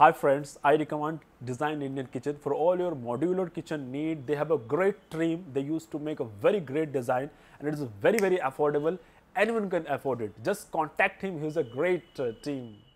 Hi friends, I recommend Design Indian Kitchen for all your modular kitchen need. They have a great team. They used to make a very great design and it is very affordable. Anyone can afford it. Just contact him. He's a great team.